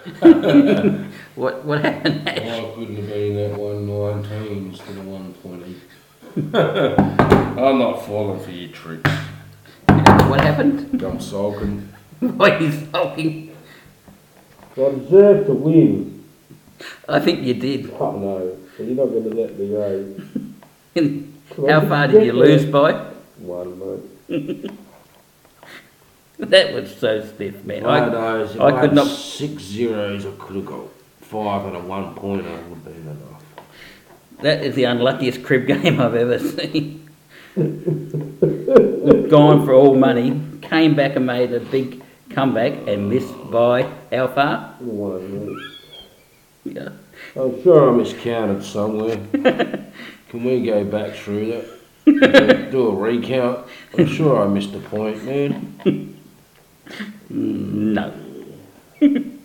What happened, Ash? Why couldn't have been that 119 instead of 120? I'm not falling for your tricks. What happened? I'm sulking. Why are you sulking? I deserve to win. I think you did. Oh no, so you're not going to let me go. How far did you lose by? One, mate. That was so stiff, man. I I could had not. 6 zeros, I could have got 5 and a 1 pointer would have been enough. That is the unluckiest crib game I've ever seen. Gone for all money, came back and made a big comeback and missed by how far? One, mate. Yeah. I'm sure I miscounted somewhere. Can we go back through that? Do a recount? I'm sure I missed a point, man. No.